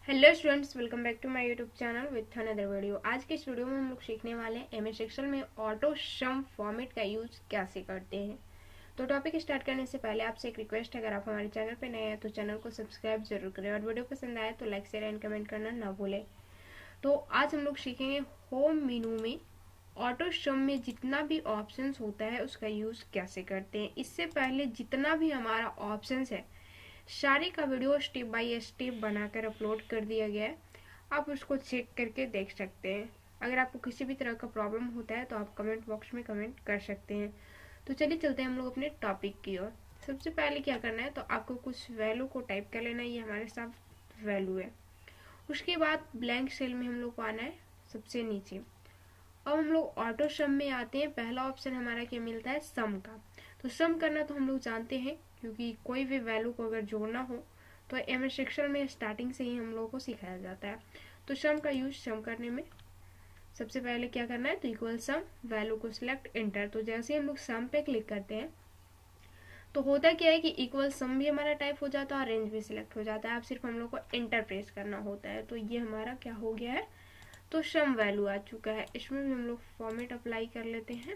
Hello students, welcome back to my YouTube channel with another video. आज के इस video में हम लोग सीखने वाले हैं एमएस एक्सेल में ऑटो सम फॉर्मेट का यूज कैसे करते हैं। तो टॉपिक स्टार्ट करने से पहले आपसे एक रिक्वेस्ट है, अगर आप हमारे चैनल पर नए हैं तो चैनल को सब्सक्राइब जरूर करें और वीडियो पसंद आए तो लाइक शेयर एंड कमेंट करना ना भूलें। तो आज हम लोग सीखेंगे होम मेनू में ऑटो सम में जितना भी ऑप्शन होता है उसका यूज कैसे करते हैं। इससे पहले जितना भी हमारा ऑप्शन है सारे का वीडियो स्टेप बाय स्टेप बनाकर अपलोड कर दिया गया है, आप उसको चेक करके देख सकते हैं। अगर आपको किसी भी तरह का प्रॉब्लम होता है तो आप कमेंट बॉक्स में कमेंट कर सकते हैं। तो चलिए चलते हैं हम लोग अपने टॉपिक की ओर। सबसे पहले क्या करना है, तो आपको कुछ वैल्यू को टाइप कर लेना है। ये हमारे साथ वैल्यू है। उसके बाद ब्लैंक सेल में हम लोग को आना है सबसे नीचे। अब हम लोग ऑटो सम में आते हैं। पहला ऑप्शन हमारा क्या मिलता है, सम का। तो सम करना तो हम लोग जानते हैं, क्योंकि कोई भी वैल्यू को अगर जोड़ना हो तो एमएस एक्सेल में स्टार्टिंग से ही हम लोगों को सिखाया जाता है। तो सम का यूज सम करने में सबसे पहले क्या करना है, तो इक्वल सम, वैल्यू को सिलेक्ट, एंटर। तो जैसे हम लोग सम पे क्लिक करते हैं तो होता क्या है कि इक्वल सम भी हमारा टाइप हो जाता है और रेंज भी सिलेक्ट हो जाता है। अब सिर्फ हम लोग को एंटर प्रेस करना होता है। तो ये हमारा क्या हो गया है, तो सम वैल्यू आ चुका है। इसमें भी हम लोग फॉर्मेट अप्लाई कर लेते हैं,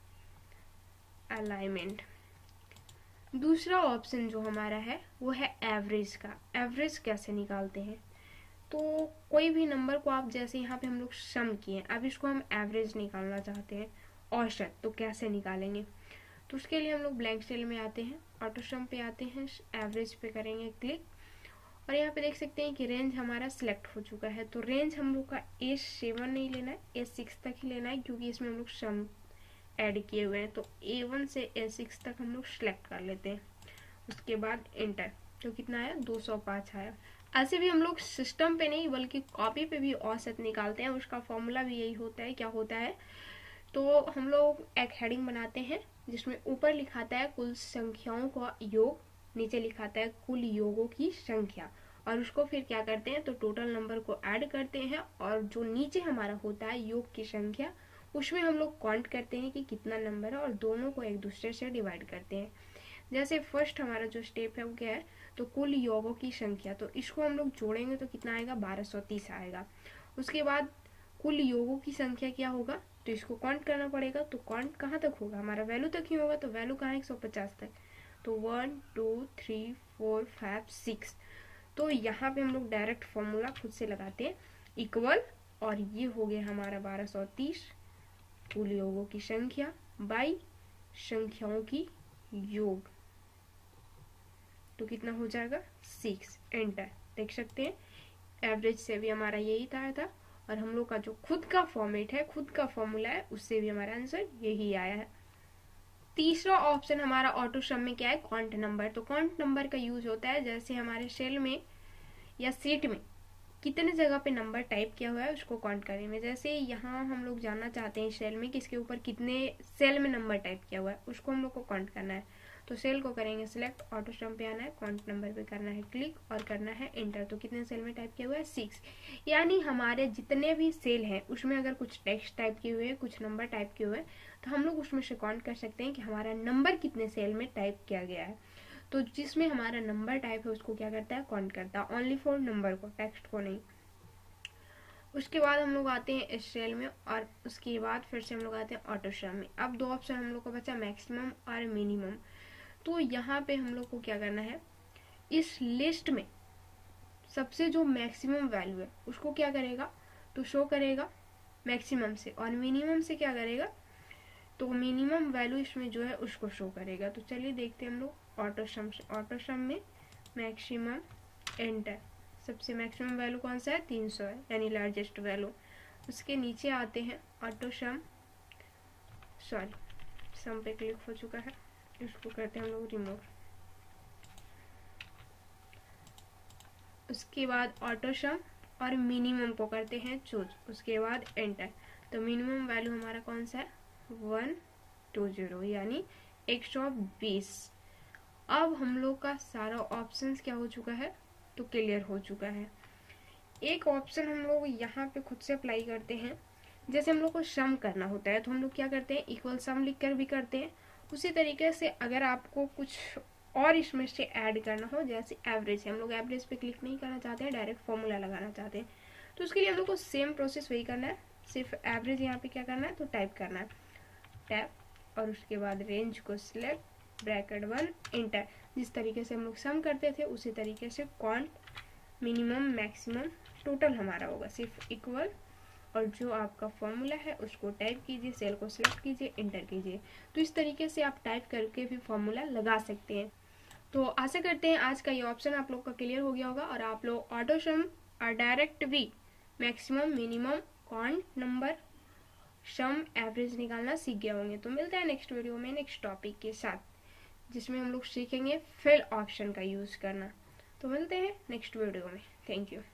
अलाइनमेंट। दूसरा ऑप्शन जो हमारा है वो है एवरेज का। एवरेज कैसे निकालते हैं, तो कोई भी नंबर को आप, जैसे यहाँ पे हम लोग सम किए, अब इसको हम एवरेज निकालना चाहते हैं, औसत, तो कैसे निकालेंगे। तो उसके लिए हम लोग ब्लैंक सेल में आते हैं, ऑटो सम पे आते हैं, एवरेज पे करेंगे क्लिक और यहाँ पे देख सकते हैं कि रेंज हमारा सिलेक्ट हो चुका है। तो रेंज हम लोग का A7 नहीं लेना है, A6 तक ही लेना है, क्योंकि इसमें हम लोग सम ऐड किए हुए हैं। तो A1 से A6 तक हम लोग सिलेक्ट कर लेते हैं। उसके बाद एंटर। तो कितना आया, 205 आया। ऐसे भी हम लोग सिस्टम पे नहीं बल्कि कॉपी पे भी औसत निकालते हैं। उसका फॉर्मूला भी यही होता है। क्या होता है, तो हम लोग एक हेडिंग बनाते हैं जिसमें ऊपर लिखाता है कुल संख्याओं का योग, नीचे लिखाता है कुल योगों की संख्या, और उसको फिर क्या करते हैं, तो टोटल नंबर को ऐड करते हैं और जो नीचे हमारा होता है योग की संख्या, उसमें हम लोग काउंट करते हैं कि कितना नंबर है और दोनों को एक दूसरे से डिवाइड करते हैं। जैसे फर्स्ट हमारा जो स्टेप है वो क्या है, तो कुल योगों की संख्या, तो इसको हम लोग जोड़ेंगे तो कितना आएगा, 1230 आएगा। उसके बाद कुल योगों की संख्या क्या होगा, तो इसको काउंट करना पड़ेगा। तो काउंट कहाँ तक होगा, हमारा वैल्यू तक ही होगा। तो वैल्यू कहाँ है, 150 तक। तो 1 2 3 4 5 6। तो यहाँ पे हम लोग डायरेक्ट फॉर्मूला खुद से लगाते हैं, इक्वल, और ये हो गया हमारा 1230 कुल योगों की संख्या बाई संख्याओं की योग। तो कितना हो जाएगा, 6, एंटर। देख सकते हैं एवरेज से भी हमारा यही था और हम लोग का जो खुद का फॉर्मेट है, खुद का फॉर्मूला है, उससे भी हमारा आंसर यही आया है। तीसरा ऑप्शन हमारा ऑटो सम में क्या है, काउंट नंबर। तो काउंट नंबर का यूज होता है, जैसे हमारे सेल में या सीट में कितने जगह पे नंबर टाइप किया हुआ है उसको काउंट करने में। जैसे यहाँ हम लोग जानना चाहते हैं सेल में किसके ऊपर कितने सेल में नंबर टाइप किया हुआ है, उसको हम लोग को काउंट करना है। तो सेल को करेंगे सिलेक्ट, ऑटो सम पे आना है, काउंट नंबर पे करना है क्लिक और करना है एंटर। तो कितने सेल में टाइप किया हुआ है, 6। यानी हमारे जितने भी सेल हैं उसमें अगर कुछ टेक्स्ट टाइप किए हुए हैं, कुछ नंबर टाइप किए हुए हैं, तो हम लोग उसमें से काउंट कर सकते हैं कि हमारा नंबर कितने सेल में टाइप किया गया है। तो जिसमें हमारा नंबर टाइप है उसको क्या करता है, काउंट करता है, ओनली फॉर नंबर को, टेक्स्ट को नहीं। उसके बाद हम लोग आते हैं इस सेल में और उसके बाद फिर से हम लोग आते हैं ऑटो सम में। अब दो ऑप्शन हम लोग को बचा, मैक्सिमम और मिनिमम। तो यहाँ पे हम लोग को क्या करना है, इस लिस्ट में सबसे जो मैक्सिमम वैल्यू है उसको क्या करेगा, तो शो करेगा मैक्सिमम से, और मिनिमम से क्या करेगा, तो मिनिमम वैल्यू इसमें जो है उसको शो करेगा। तो चलिए देखते हैं हम लोग ऑटो सम से। ऑटो सम में मैक्सिमम, एंटर। सबसे मैक्सिमम वैल्यू कौन सा है, 300 है, यानी लार्जेस्ट वैल्यू। उसके नीचे आते हैं ऑटो सम, सॉरी सम पे क्लिक हो चुका है, इसको करते हैं हम लोग रिमूव। उसके बाद ऑटो सम और मिनिमम को करते हैं चूज, उसके बाद एंटर। तो मिनिमम वैल्यू हमारा कौन सा है, 120, यानी 120। अब हम लोग का सारा ऑप्शंस क्या हो चुका है, तो क्लियर हो चुका है। एक ऑप्शन हम लोग यहाँ पे खुद से अप्लाई करते हैं। जैसे हम लोग को सम करना होता है तो हम लोग क्या करते हैं, इक्वल सम लिख कर भी करते हैं। उसी तरीके से अगर आपको कुछ और इसमें से ऐड करना हो, जैसे एवरेज है, हम लोग एवरेज पे क्लिक नहीं करना चाहते हैं, डायरेक्ट फॉर्मूला लगाना चाहते हैं, तो उसके लिए हम लोग को सेम प्रोसेस वही करना है, सिर्फ एवरेज यहाँ पे क्या करना है, तो टाइप करना है, टैप, और उसके बाद रेंज को सिलेक्ट, ब्रैकेट 1, इंटर। जिस तरीके से हम लोग सम करते थे उसी तरीके से कॉन्ट, मिनिमम मैक्सिमम टोटल हमारा होगा, सिर्फ इक्वल, और जो आपका फॉर्मूला है उसको टाइप कीजिए, सेल को सिलेक्ट कीजिए, इंटर कीजिए। तो इस तरीके से आप टाइप करके भी फॉर्मूला लगा सकते हैं। तो आशा करते हैं आज का ये ऑप्शन आप लोग का क्लियर हो गया होगा और आप लोग ऑटो सम और डायरेक्ट भी maximum, minimum, count, number, sum, average निकालना सीख गए होंगे। तो मिलते हैं नेक्स्ट वीडियो में नेक्स्ट टॉपिक के साथ, जिसमें हम लोग सीखेंगे फिल ऑप्शन का यूज़ करना। तो मिलते हैं नेक्स्ट वीडियो में। Thank you.